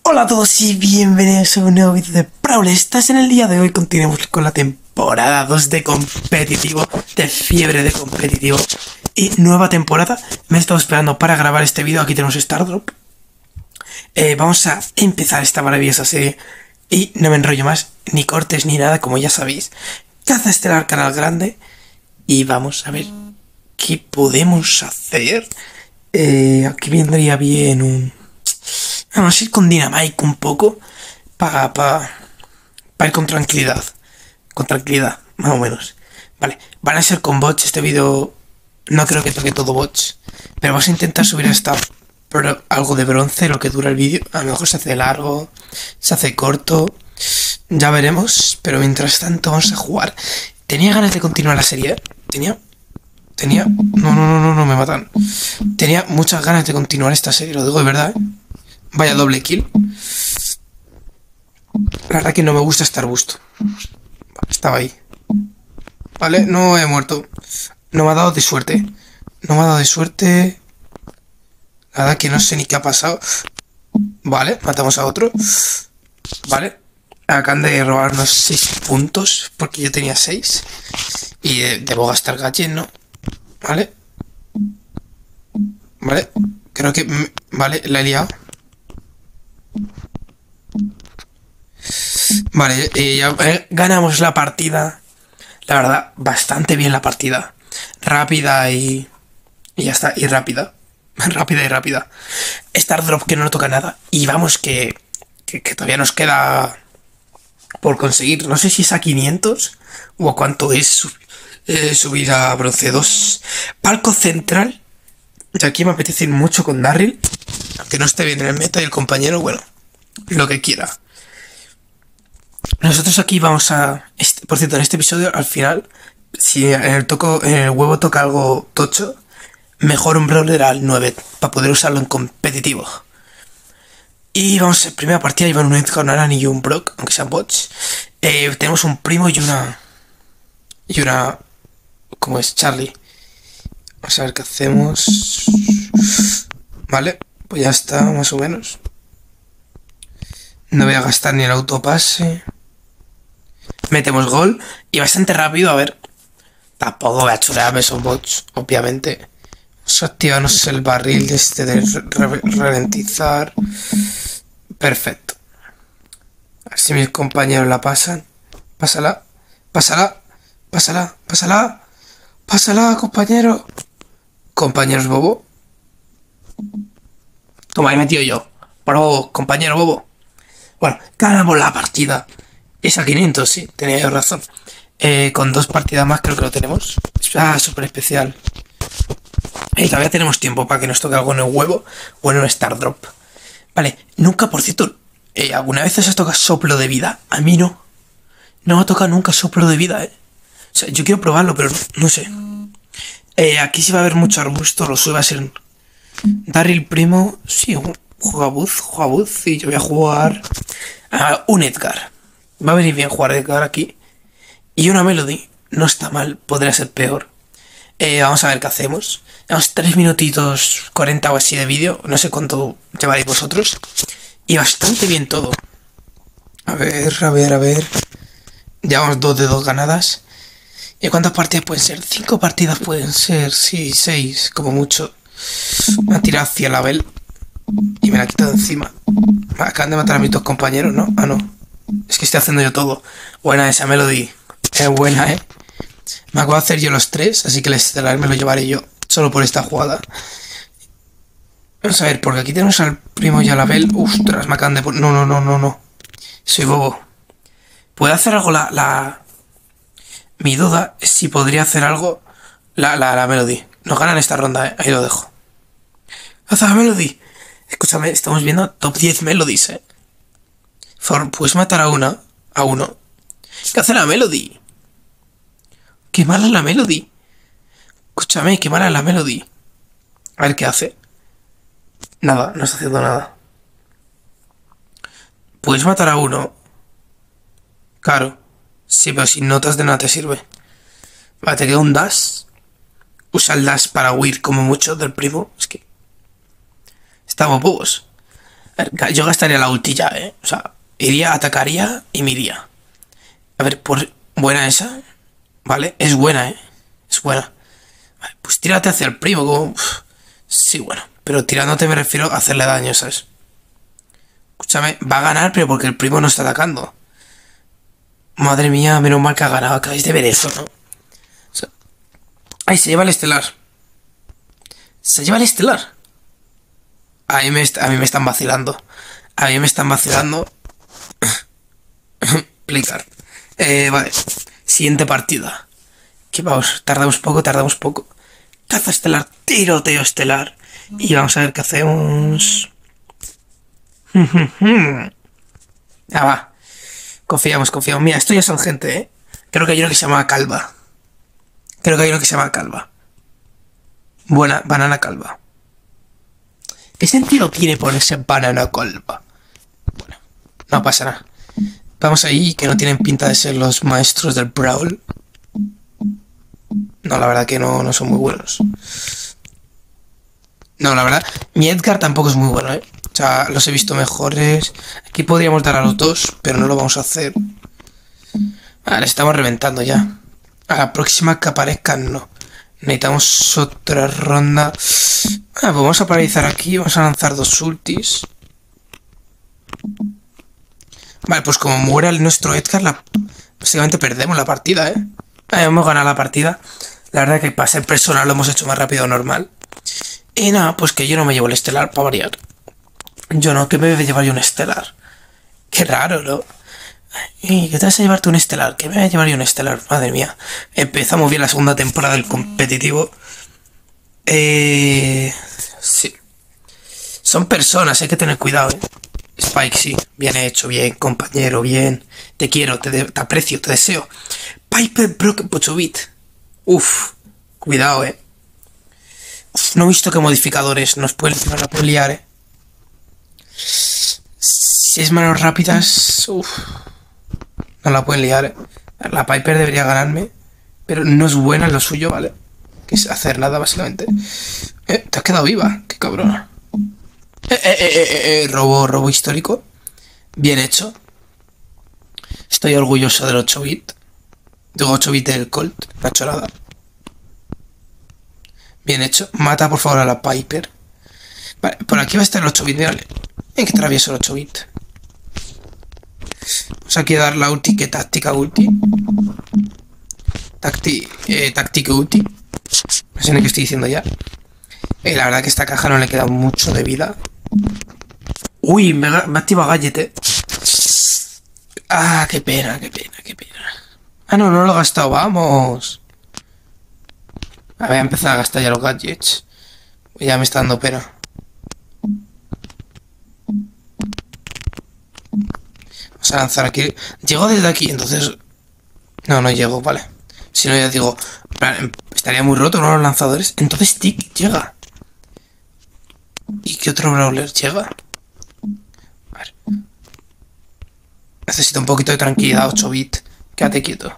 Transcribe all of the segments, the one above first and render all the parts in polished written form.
Hola a todos y bienvenidos a un nuevo vídeo de Brawl Stars. En el día de hoy continuamos con la temporada 2 de competitivo, de fiebre de competitivo. Y nueva temporada. Me he estado esperando para grabar este vídeo. Aquí tenemos Stardrop. Vamos a empezar esta maravillosa serie. Y no me enrollo más, ni cortes ni nada, como ya sabéis. Caza estelar canal grande. Y vamos a ver qué podemos hacer. Aquí vendría bien un... Vamos a ir con Dynamite un poco para ir con tranquilidad. Con tranquilidad, más o menos. Vale, van a ser con bots. Este vídeo no creo que toque todo bots. Pero vamos a intentar subir hasta algo de bronce, lo que dura el vídeo. A lo mejor se hace largo, se hace corto. Ya veremos. Pero mientras tanto vamos a jugar. Tenía ganas de continuar la serie. Tenía... No, me matan. Tenía muchas ganas de continuar esta serie, lo digo de verdad, ¿eh? Vaya doble kill. La verdad que no me gusta estar busto. Estaba ahí. Vale, no he muerto. No me ha dado de suerte. No me ha dado de suerte. La verdad que no sé ni qué ha pasado. Vale, matamos a otro. Vale. Acaban de robarnos 6 puntos. Porque yo tenía 6. Y debo gastar gadget, ¿no? Vale. Vale. Creo que... Vale, la he liado. Vale, ya ganamos la partida. La verdad, bastante bien la partida. Rápida y ya está, y rápida. Rápida y rápida. Stardrop que no nos toca nada. Y vamos que todavía nos queda por conseguir. No sé si es a 500 o a cuánto es subir a bronce 2. Palco central. Y aquí me apetece ir mucho con Darryl. Aunque no esté bien en el meta y el compañero, bueno, lo que quiera. Nosotros aquí vamos a... Por cierto, en este episodio, al final, si en el huevo toca algo tocho, mejor un brawler al 9, para poder usarlo en competitivo. Y vamos, en primera partida iban un Edgar, un Aran y un Brock, aunque sean bots. Tenemos un primo y una... ¿Cómo es? Charlie. Vamos a ver qué hacemos. Vale, pues ya está, más o menos. No voy a gastar ni el autopase. Metemos gol. Y bastante rápido, a ver. Tampoco voy a chulearme esos bots, obviamente. Vamos a activarnos el barril de ralentizar. Perfecto. A ver si mis compañeros la pasan. Pásala. Pásala. Pásala. Pásala. Pásala, compañero. Compañeros bobo. Toma, he metido yo. Bravo, compañero bobo. Bueno, ganamos la partida. Es a 500, sí, tenía razón. Con 2 partidas más creo que lo tenemos. Ah, súper especial. Y todavía tenemos tiempo para que nos toque algo en el huevo o en un Stardrop. Vale, nunca, por cierto, ¿alguna vez os toca soplo de vida? A mí no. No me ha tocado nunca soplo de vida, O sea, yo quiero probarlo, pero no sé. Aquí sí va a haber mucho arbusto, lo suyo va a ser... Darryl primo, sí, juega Buzz y yo voy a jugar a un Edgar. Va a venir bien jugar Edgar aquí. Y una Melody, no está mal, podría ser peor. Vamos a ver qué hacemos. Llevamos 3 minutitos 40 o así de vídeo, no sé cuánto llevaréis vosotros. Y bastante bien todo. A ver. Llevamos 2 de 2 ganadas. ¿Y cuántas partidas pueden ser? 5 partidas pueden ser, sí, 6, como mucho. Me ha tirado hacia la Bell y me la ha quitado encima. Acaban de matar a mis 2 compañeros, ¿no? Ah, no. Es que estoy haciendo yo todo. Buena esa Melody. Es buena, Me acabo de hacer yo los 3, así que el estelar me lo llevaré yo. Solo por esta jugada. Vamos a ver, porque aquí tenemos al primo y a la Bell. Ostras, me acaban de poner... No. Soy bobo. ¿Puede hacer algo Mi duda es si podría hacer algo la Melody. Nos ganan esta ronda, Ahí lo dejo. ¡Haz la Melody! Escúchame, estamos viendo top 10 Melodies, ¿puedes matar a uno? ¿Qué hace la Melody? ¡Qué mala es la Melody! Escúchame, qué mala es la Melody. A ver qué hace. Nada, no está haciendo nada. ¿Puedes matar a uno? Claro. Sí, pero sin notas de nada te sirve. Vale, te queda un dash. Usa el dash para huir como mucho del primo. Es que... Estamos bobos. A ver, yo gastaría la ulti ya, O sea, iría, atacaría y me iría. A ver, por... Buena esa. Vale, es buena, Es buena. Vale, pues tírate hacia el primo, como... Sí, bueno. Pero tirándote me refiero a hacerle daño, ¿sabes? Escúchame, va a ganar, pero porque el primo no está atacando. Madre mía, menos mal que ha ganado. Acabáis de ver eso, ¿no? O sea... ¡Ay, se lleva el estelar! ¡Se lleva el estelar! A mí me están vacilando. A mí me están vacilando. Explicar. Vale. Siguiente partida. Que vamos, tardamos poco, tardamos poco. Caza estelar, tiroteo estelar. Y vamos a ver qué hacemos. Ah, va. Confiamos, confiamos. Mira, esto ya son gente, Creo que hay uno que se llama Calva. Creo que hay uno que se llama Calva. Buena, banana calva. ¿Qué sentido tiene ponerse banana calva? Bueno, no pasa nada. Vamos ahí, que no tienen pinta de ser los maestros del Brawl. No, la verdad que no son muy buenos. No, la verdad, mi Edgar tampoco es muy bueno, O sea, los he visto mejores. Aquí podríamos dar a los dos, pero no lo vamos a hacer. Vale, estamos reventando ya. A la próxima que aparezcan, no. Necesitamos otra ronda. Pues vamos a paralizar aquí. Vamos a lanzar dos ultis. Vale, pues como muera nuestro Edgar, básicamente perdemos la partida, hemos ganado la partida. La verdad que para ser personal lo hemos hecho más rápido de normal. Y nada, pues que yo no me llevo el estelar para variar. Yo no, que me voy a llevar yo un estelar. Qué raro, ¿no? ¿Y qué te vas a llevarte un estelar? ¿Qué me voy a llevar yo un estelar? Madre mía. Empezamos bien la segunda temporada del competitivo. Sí. Son personas, hay que tener cuidado, Spike, sí. Bien hecho, bien, compañero, bien. Te quiero, te aprecio, te deseo. Piper Brock 8-bit. Uf. Cuidado, Uf, no he visto qué modificadores nos pueden liar, Si es manos rápidas, no la pueden liar, La Piper debería ganarme, pero no es buena en lo suyo, ¿vale? Que es hacer nada, básicamente. Te has quedado viva, qué cabrona. Robo histórico. Bien hecho. Estoy orgulloso del 8-bit. Digo 8-bit del Colt, no ha hecho nada. Bien hecho. Mata por favor a la Piper. Vale, por aquí va a estar el 8-bit, mírale. ¿En qué travieso el 8-bit? Vamos aquí a dar la ulti, que táctica ulti. Táctica ulti. No sé ni qué estoy diciendo ya. La verdad que a esta caja no le queda mucho de vida. Uy, me activa Gadget, Ah, qué pena, qué pena, qué pena. Ah, no lo he gastado, vamos. A ver, empezar a gastar ya los gadgets. Ya me está dando pena. Vamos a lanzar aquí. Llego desde aquí, entonces... No llego, vale. Si no, ya digo... Estaría muy roto, ¿no? Los lanzadores. Entonces Tick llega. ¿Y qué otro brawler llega? A ver. Necesito un poquito de tranquilidad, 8-bit. Quédate quieto.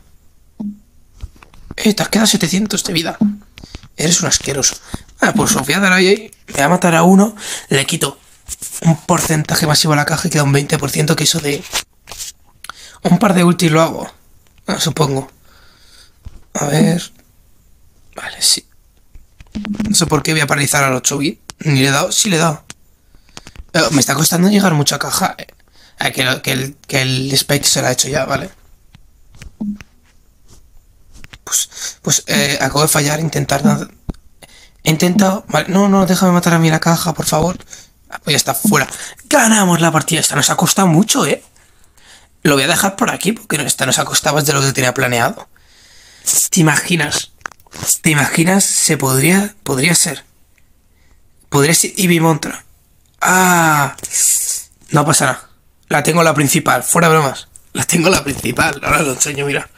Te has quedado 700 de vida. Eres un asqueroso. Pues os voy a dar ahí. Me voy a matar a uno. Le quito un porcentaje masivo a la caja y queda un 20%, que eso de... Un par de ultis lo hago. Supongo. A ver... Vale, sí. No sé por qué voy a paralizar al 8-bit. Ni le he dado. Sí le he dado. Me está costando llegar mucha caja. Que el Spike se la ha hecho ya, ¿vale? Pues acabo de fallar. He intentado... Vale, no, déjame matar a mí la caja, por favor. Pues ya está, fuera. Ganamos la partida. Esta nos ha costado mucho, Lo voy a dejar por aquí porque esta nos ha costado más de lo que tenía planeado. ¿Te imaginas? ¿Te imaginas? Podría ser. Podría ser Ivy Montra. No pasa nada. La tengo la principal, fuera bromas. La tengo la principal, ahora lo enseño, mira.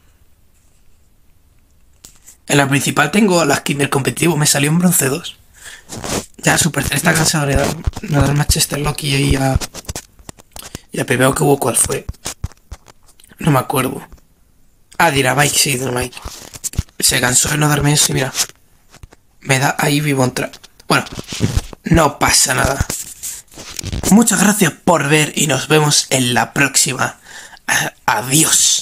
En la principal tengo la skin del competitivo, me salió en bronce 2. Ya Supercell está cansado de dar Manchester Loki y a primero que hubo, ¿cuál fue? No me acuerdo. Dynamite, sí, Dynamite. Se cansó de no darme eso y mira. Me da ahí Vivontra. Bueno, no pasa nada. Muchas gracias por ver y nos vemos en la próxima. Adiós.